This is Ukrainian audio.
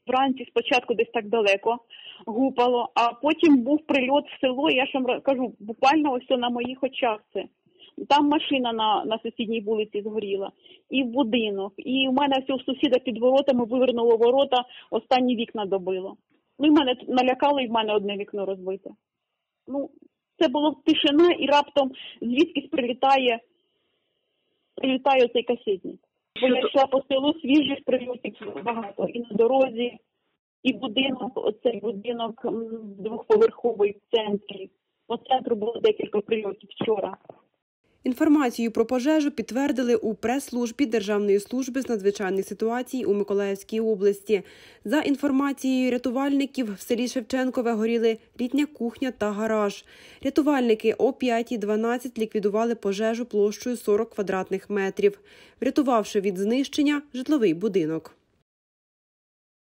вранці спочатку десь так далеко гупало, а потім був прильот в село, і я ж вам кажу, буквально ось на моїх очах це. Там машина на сусідній вулиці згоріла, і в будинок, і в мене все у сусіда під воротами вивернуло ворота, останні вікна добило. Ну і мене налякало, і в мене одне вікно розбите. Ну, це була тишина, і раптом звідкись прилітає цей касетник. Бо я йшла по селу, свіжих прильотів багато. І на дорозі, і будинок, оцей будинок двохповерховий в центрі. По центру було декілька прильотів вчора. Інформацію про пожежу підтвердили у прес-службі Державної служби з надзвичайних ситуацій у Миколаївській області. За інформацією рятувальників, в селі Шевченкове горіли літня кухня та гараж. Рятувальники о 5:12 ліквідували пожежу площею 40 квадратних метрів, врятувавши від знищення житловий будинок.